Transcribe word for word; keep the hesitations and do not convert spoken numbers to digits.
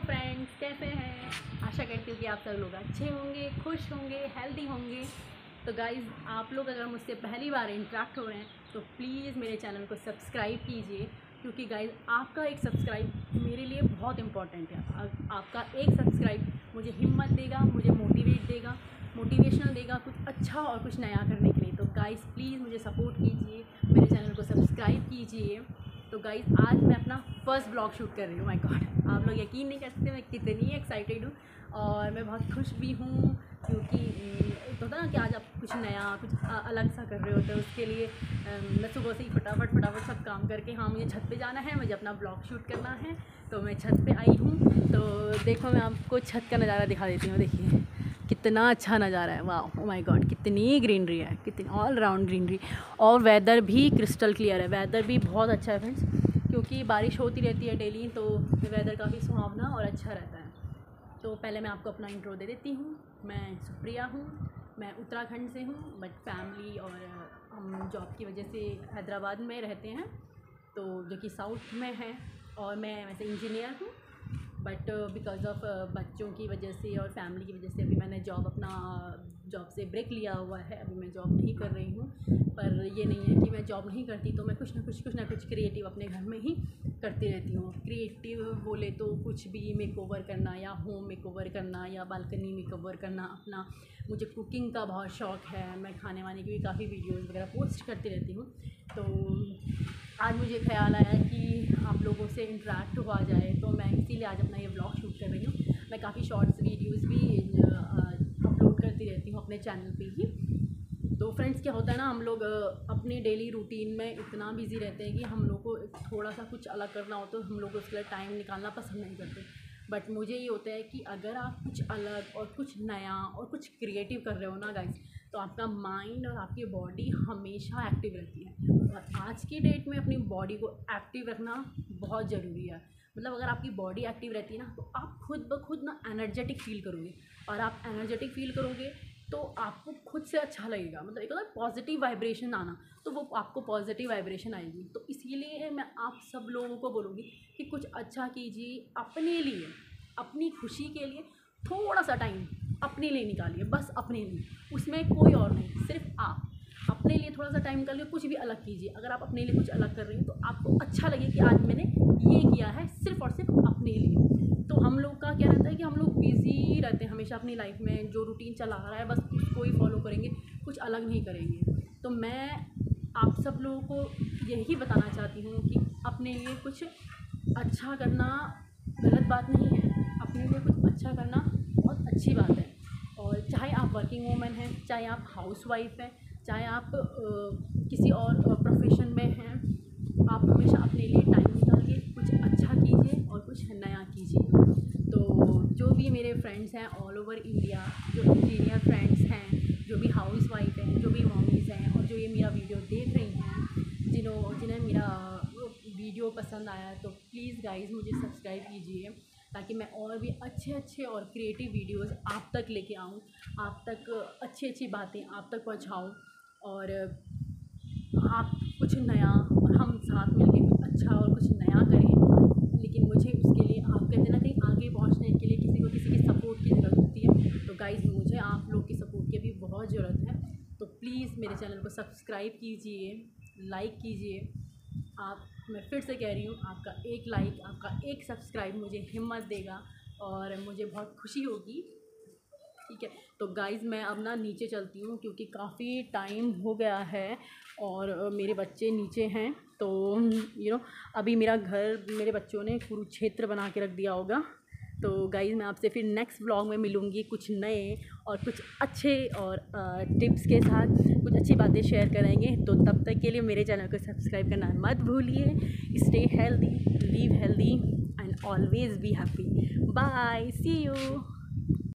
Friends, कैसे हैं? आशा करती हूँ कि आप सब लोग अच्छे होंगे, खुश होंगे, हेल्दी होंगे। तो गाइज़, आप लोग अगर मुझसे पहली बार इंटरेक्ट हो रहे हैं तो प्लीज़ मेरे चैनल को सब्सक्राइब कीजिए, क्योंकि गाइज़ आपका एक सब्सक्राइब मेरे लिए बहुत इंपॉर्टेंट है। आपका एक सब्सक्राइब मुझे हिम्मत देगा, मुझे मोटिवेट देगा, मोटिवेशनल देगा कुछ अच्छा और कुछ नया करने के लिए। तो गाइज़ प्लीज़ मुझे सपोर्ट कीजिए, मेरे चैनल को सब्सक्राइब कीजिए। तो गाइज़, आज मैं अपना फर्स्ट ब्लॉग शूट कर रही हूँ। माय गॉड, आप लोग यकीन नहीं कर सकते मैं कितनी एक्साइटेड हूँ और मैं बहुत खुश भी हूँ, क्योंकि एक होता ना कि आज आप कुछ नया कुछ अलग सा कर रहे होते हैं। उसके लिए मैं सुबह से ही फटाफट फटाफट सब काम करके, हाँ मुझे छत पे जाना है, मुझे अपना ब्लॉग शूट करना है, तो मैं छत पे आई हूँ। तो देखो, मैं आपको छत का नज़ारा दिखा देती हूँ। देखिए कितना अच्छा नज़ारा है, वाह ओ माय गॉड, कितनी ग्रीनरी है, कितनी ऑल राउंड ग्रीनरी। और वेदर भी क्रिस्टल क्लियर है, वेदर भी बहुत अच्छा है फ्रेंड्स, क्योंकि बारिश होती रहती है डेली, तो वेदर काफ़ी सुहावना और अच्छा रहता है। तो पहले मैं आपको अपना इंट्रो दे देती हूँ। मैं सुप्रिया हूँ, मैं उत्तराखंड से हूँ, बट फैमिली और हम जॉब की वजह से हैदराबाद में रहते हैं, तो जो कि साउथ में है। और मैं वैसे इंजीनियर हूँ, बट बिकॉज़ ऑफ बच्चों की वजह से और फैमिली की वजह से अभी मैंने जॉब अपना जॉब से ब्रेक लिया हुआ है। अभी मैं जॉब नहीं कर रही हूँ, पर ये नहीं है कि मैं जॉब नहीं करती तो मैं कुछ ना कुछ कुछ ना कुछ क्रिएटिव अपने घर में ही करती रहती हूँ। क्रिएटिव बोले तो कुछ भी मेकओवर करना, या होम मेकओवर करना, या बालकनी मेकओवर करना अपना। मुझे कुकिंग का बहुत शौक़ है, मैं खाने वाने की भी काफ़ी वीडियोज़ वगैरह पोस्ट करती रहती हूँ। तो आज मुझे ख्याल आया कि आप लोगों से इंटरेक्ट हुआ जाए, तो मैं इसीलिए आज अपना ये ब्लॉग शूट कर रही हूँ। मैं काफ़ी शॉर्ट्स वीडियोज़ भी अपलोड करती रहती हूँ अपने चैनल पे ही। तो फ्रेंड्स, क्या होता है ना, हम लोग अपने डेली रूटीन में इतना बिज़ी रहते हैं कि हम लोग को थोड़ा सा कुछ अलग करना हो तो हम लोग उसके लिए टाइम निकालना पसंद नहीं करते। बट मुझे ये होता है कि अगर आप कुछ अलग और कुछ नया और कुछ क्रिएटिव कर रहे हो ना गाइस, तो आपका माइंड और आपकी बॉडी हमेशा एक्टिव रहती है। और आज की डेट में अपनी बॉडी को एक्टिव रखना बहुत ज़रूरी है। मतलब अगर आपकी बॉडी एक्टिव रहती है ना, तो आप खुद ब खुद ना एनर्जेटिक फील करोगे, और आप एनर्जेटिक फील करोगे तो आपको खुद से अच्छा लगेगा। मतलब एक होता है पॉजिटिव वाइब्रेशन आना, तो वो आपको पॉजिटिव वाइब्रेशन आएगी। तो इसीलिए मैं आप सब लोगों को बोलूँगी कि कुछ अच्छा कीजिए अपने लिए, अपनी खुशी के लिए। थोड़ा सा टाइम अपने लिए निकालिए, बस अपने लिए, उसमें कोई और नहीं, सिर्फ आप अपने लिए थोड़ा सा टाइम निकालिए। कुछ भी अलग कीजिए। अगर आप अपने लिए कुछ अलग कर रहे हैं तो आपको अच्छा लगे कि आज मैंने ये किया है सिर्फ़ और सिर्फ अपने लिए। तो हम लोग का क्या रहता है कि हम लोग बिज़ी रहते हैं हमेशा अपनी लाइफ में, जो रूटीन चला आ रहा है बस उसको ही फॉलो करेंगे, कुछ अलग नहीं करेंगे। तो मैं आप सब लोगों को यही बताना चाहती हूँ कि अपने लिए कुछ अच्छा करना गलत बात नहीं है, अपने लिए कुछ अच्छा करना बहुत अच्छी बात है। और चाहे आप वर्किंग वूमेन हैं, चाहे आप हाउसवाइफ हैं, चाहे आप आ, किसी और प्रोफेशन में हैं, आप हमेशा अपने लिए टाइम निकालिए, कुछ अच्छा कीजिए और कुछ नया कीजिए। तो जो भी मेरे फ्रेंड्स हैं ऑल ओवर इंडिया, जो इंजीनियर फ्रेंड्स हैं, जो भी हाउसवाइफ हैं, जो भी मॉमीज़ हैं, और जो ये मेरा वीडियो देख रही हैं, जिन्हों जिन्हें मेरा वीडियो पसंद आया, तो प्लीज़ गाइज़ मुझे सब्सक्राइब कीजिए, ताकि मैं और भी अच्छे अच्छे और क्रिएटिव वीडियोज़ आप तक लेके आऊँ, आप तक अच्छी अच्छी बातें आप तक पहुँचाऊँ, और आप कुछ नया और हम साथ मिलके कुछ अच्छा और कुछ नया करें। लेकिन मुझे उसके लिए, आप कहते हैं ना, कहीं आगे पहुंचने के लिए किसी को किसी की सपोर्ट की ज़रूरत होती है। तो गाइज़, मुझे आप लोग की सपोर्ट की भी बहुत ज़रूरत है। तो प्लीज़ मेरे चैनल को सब्सक्राइब कीजिए, लाइक कीजिए। आप मैं फिर से कह रही हूँ, आपका एक लाइक, आपका एक सब्सक्राइब मुझे हिम्मत देगा और मुझे बहुत खुशी होगी। ठीक है, तो गाइज़ मैं अब ना नीचे चलती हूँ, क्योंकि काफ़ी टाइम हो गया है और मेरे बच्चे नीचे हैं। तो यू नो अभी मेरा घर मेरे बच्चों ने कुरुक्षेत्र बना के रख दिया होगा। तो गाइज़, मैं आपसे फिर नेक्स्ट व्लॉग में मिलूँगी कुछ नए और कुछ अच्छे और टिप्स के साथ, कुछ अच्छी बातें शेयर करेंगे। तो तब तक के लिए मेरे चैनल को सब्सक्राइब करना मत भूलिए। Stay healthy, live healthy and always be happy. Bye, see you.